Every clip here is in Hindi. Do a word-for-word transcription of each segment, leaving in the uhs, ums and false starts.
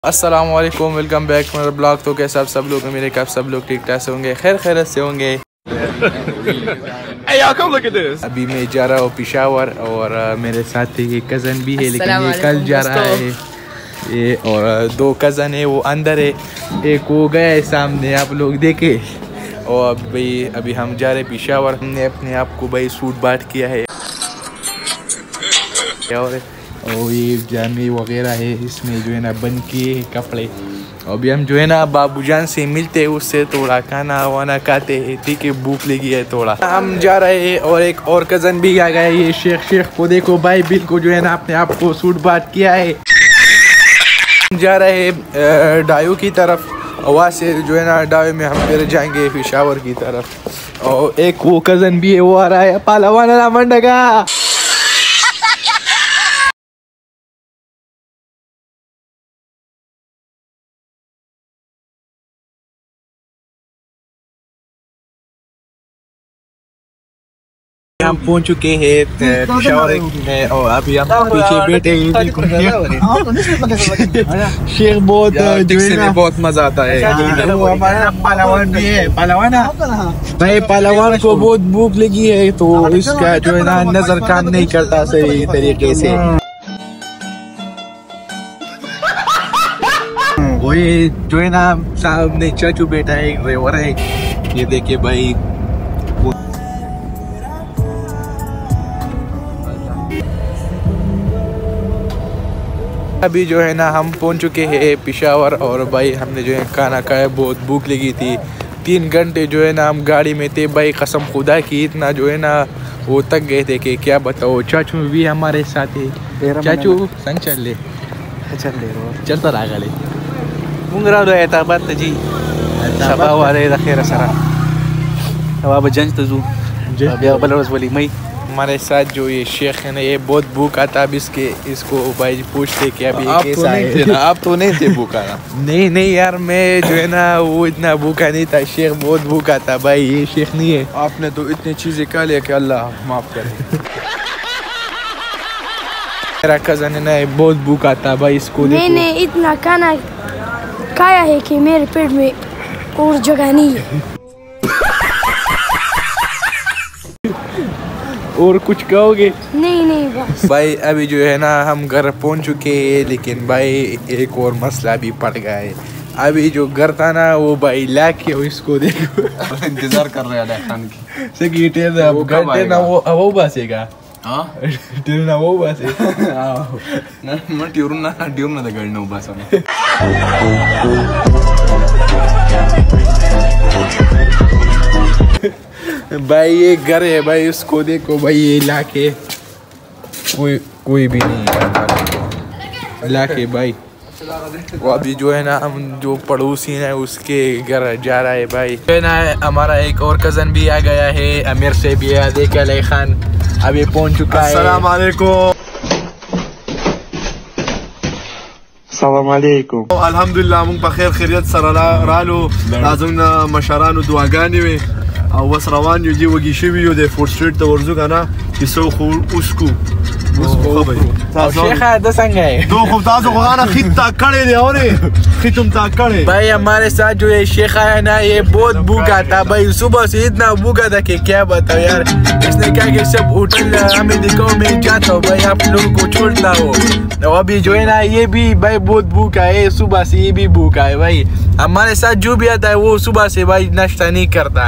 अस्सलाम वालेकुम, वेलकम बैक मेरा ब्लॉग। तो कैसे आप सब लोग, मेरे कब सब लोग ठीक ठाक से होंगे, खैर खैरत से होंगे। Hey, y'all, come look at this. अभी मैं जा रहा हूँ पिशावर और मेरे साथ एक कज़न भी है, लेकिन ये कल जा रहा है ये, और दो कज़न है वो अंदर है, एक वो गया है सामने, आप लोग देखे। और भाई अभी हम जा रहे पिशावर। हमने अपने आप को भाई सूट बाट किया है और और ये जामे वगैरह है, इसमें जो है ना बन किए कपड़े। अभी हम जो है ना बाबूजान से मिलते हैं, उससे थोड़ा खाना वाना खाते हैं, ठीक है, भूख लगी है थोड़ा। हम जा रहे हैं और एक और कज़न भी आ गया है, ये शेख शेख को देखो भाई, बिल को जो है ना अपने आप को सूट बाट किया है। हम जा रहे हैं डायू की तरफ, वहाँ से जो है ना डायू में हम फिर जाएंगे पिशावर की तरफ। और एक वो कज़न भी है, वो आ रहा है पालावाना मंडगा। हम पहुंच चुके हैं पिशावर में और अभी हम पीछे बैठे हैं। शेख बहुत बहुत मजा आता है। हमारा पहलवान भी है, पहलवान भाई, पहलवान को बहुत भूख लगी है तो इसका जो है ना नजर काम नहीं करता सही तरीके से। वो ये जो है ना सामने चाचू बैठा है, ड्राइवर है, ये देखिए भाई। अभी जो है ना हम पहुंच चुके हैं पिशावर और भाई हमने जो है खाना खाया, बहुत भूख लगी थी। तीन घंटे जो है ना हम गाड़ी में थे भाई, कसम खुदा की इतना जो है ना वो तक गए थे कि क्या बताओ। चाचू भी हमारे साथ है, चाचू संग चल ले चल ले चलता रहा गले मुंगरा दो ऐता बात जी सबा वाले रखे सरा अब जंज तजू बिया बलरस वाली मई। हमारे साथ जो ये शेख है ना, ये बहुत भूखा था। अब इसके इसको भाई पूछते कि अभी कैसा है ना। आप तो नहीं थे भूखा ना? नहीं नहीं यार, मैं जो है ना वो इतना भूखा नहीं था, शेख बहुत भूखा था भाई, ये शेख नहीं है। आपने तो इतनी चीजें खा लिया कि अल्लाह माफ करे। मेरा कज़न है ना बहुत भूखा था भाई, इसको मैंने इतना खाना खाया है कि मेरे पेट में और जगह नहीं है। और कुछ कहोगे? नहीं नहीं बस भाई अभी जो है ना हम घर पहुंच चुके हैं, लेकिन भाई एक और मसला भी पड़ गया है। अभी जो घर था ना वो भाई लाके इसको देखो इंतजार कर रहे हैं खान की सेक्रेटरी अब घर ना वो वो बसेगा। हां तेरे ना वो बसे ना मैं ट्यूर ना ट्यूर ना घर ना बस भाई ये घर है भाई, उसको देखो भाई, ये लाके कोई कोई भी नहीं है लाके भाई। वो अभी जो है ना हम जो पड़ोसी है उसके घर जा रहा है भाई। है ना हमारा एक और कज़न भी आ गया है, अमीर से भी है, देख अली खान अभी पहुंच चुका है। अस्सलाम वालेकुम। अस्सलामुअलैकुम। अल्हम्दुलिल्लाह मुंग बखैर खैरियत सरा रालो लाजमना मशरानो दुआगानी वे او وس روان یو دی وږي شوي یو د فور سټریټ ته ورځو کنه چې سو خو اوسکو اوسکو خبرې تاسو شیخه د څنګه ہے دو خو تاسو غواړه خیت تا کړې دی اوره خیتم تا کړې भाई। हमारे साथ जो ये शेख है ना, ये बहुत भूखा था भाई, सुबह से इतना भूखा था कि क्या बताओ यार। इसने कहा कि सब होटल हमें दिखाओ, मैं जाता हूँ भाई, आप लोगों को छोड़ता हो। तो अभी जो है ना ये भी भाई बहुत भूखा है, सुबह से ये भी भूखा है भाई। हमारे साथ जो भी आता है वो सुबह से भाई नाश्ता नहीं करता।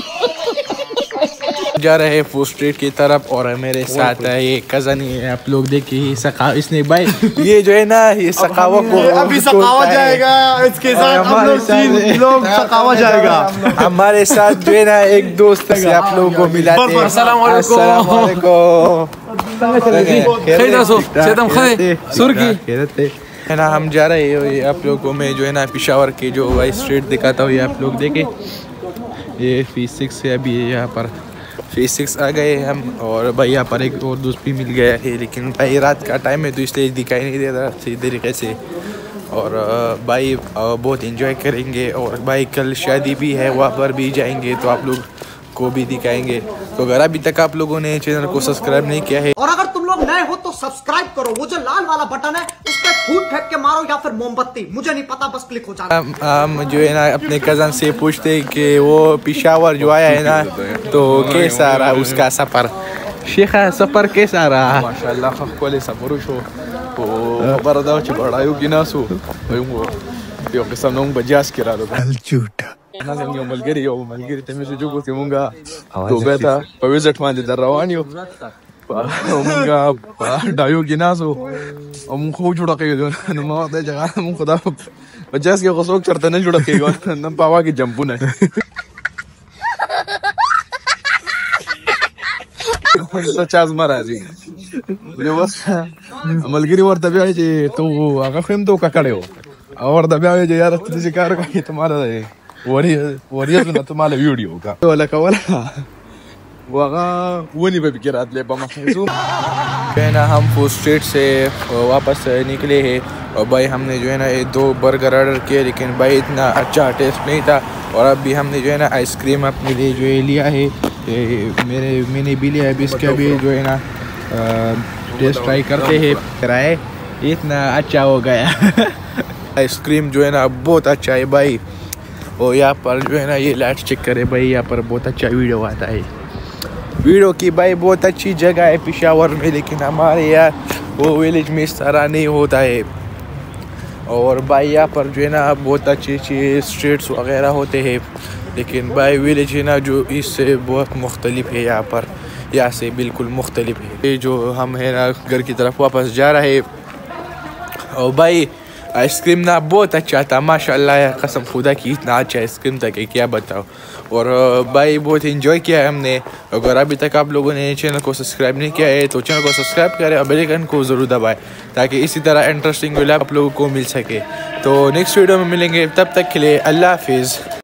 जा रहे हैं फूड स्ट्रीट की तरफ और मेरे साथ है ये कज़न है, आप लोग देखिए सका इसने भाई ये जो है ना ये सकावा को अभी सकावा जाएगा, इसके साथ हम लोग तीन लोग सकावा जाएगा। हमारे साथ जो है ना एक दोस्त से आप लोगों को मिलाते हैं। अस्सलाम वालेकुम। अस्सलाम वालेकुम। है ना हम जा रहे हैं, आप लोगों को मैं जो है ना पिशावर की जो वाई स्ट्रीट दिखाता हूँ, ये आप लोग देखे। ये फी सिक्स है, अभी यहाँ पर फी सिक्स आ गए हम, और भाई यहाँ पर एक और दोस्त भी मिल गया है, लेकिन भाई रात का टाइम है तो इसलिए दिखाई नहीं देता सही तरीके से। और भाई बहुत एंजॉय करेंगे, और भाई कल शादी भी है, वहाँ पर भी जाएंगे तो आप लोग को भी दिखाएंगे। तो अगर अभी तक आप लोगों ने चैनल को सब्सक्राइब नहीं किया है, और अगर तुम लोग नए हो तो सब्सक्राइब करो, वो जो लाल वाला बटन है उस पे फूट फेंक के मारो या फिर मोमबत्ती, मुझे नहीं पता, बस क्लिक हो जाना। हम हम जो है ना अपने कज़न से पूछते कि वो पेशावर जो आया है ना तो कैसा रहा उसका सफ़र। शेखा सफ़र कैसा रहा? माशाल्लाह कोले सफ़र शो ओ बरदा च बड़ायो गिनासो वो यो قسم نوم بجاس کړه دو الجوټه نه زم یو ملګری یو ملګری ته مې جو کوته مونږه دوبه ته په ویزټ باندې در روان یو مونږه دایو ګناسو او مونږ خو جوړه کېږو نو ما ته ځای مونږ خدا بجاس کې غوښوک چرته نه جوړه کېږو نن پاوا کې جمپونه څه چاز مرادي نو بس ملګری ورته بیا چې تو هغه خیم تو ککړیو اور دا بیا چې یار ته چې کار کوي ته مال دی وری وری ته ته مال ویډیو کا ولا کولا وغا ونی به فکر اتلې په مخزوم ना हम फूड स्ट्रीट से वापस निकले हैं और भाई हमने जो है ना ये दो बर्गर ऑर्डर किए लेकिन भाई इतना अच्छा टेस्ट नहीं था। और अभी हमने जो है ना आइसक्रीम अपने लिए जो है लिया है, मेरे मैंने भी लिया है, अभी इसका भी जो है ना टेस्ट ट्राई करते हैं। कराए इतना अच्छा हो गया आइसक्रीम जो है ना बहुत अच्छा है भाई। और यहाँ पर जो है ना ये लाइट चेक करे भाई, यहाँ पर बहुत अच्छा वीडियो आता है। वीडियो की भाई बहुत अच्छी जगह है पेशावर में, लेकिन हमारे यहाँ वो विलेज में इस तरह नहीं होता है। और भाई यहाँ पर जो है ना बहुत अच्छी अच्छी स्ट्रीट्स वगैरह होते हैं, लेकिन भाई विलेज है ना जो इससे बहुत मुख्तलिफ है, यहाँ पर यहाँ से बिल्कुल मुख्तलिफ है। ये जो हम है ना घर की तरफ वापस जा रहे हैं। और भाई आइसक्रीम ना बहुत अच्छा था माशाल्लाह, कसम खुदा की इतना अच्छा आइसक्रीम था कि क्या बताओ। और भाई बहुत एंजॉय किया है हमने। अगर अभी तक आप लोगों ने चैनल को सब्सक्राइब नहीं किया है तो चैनल को सब्सक्राइब करें और बेल आइकन को ज़रूर दबाएं ताकि इसी तरह इंटरेस्टिंग वीडियो आप लोगों को मिल सके। तो नेक्स्ट वीडियो में मिलेंगे, तब तक के लिए अल्लाह हाफिज़।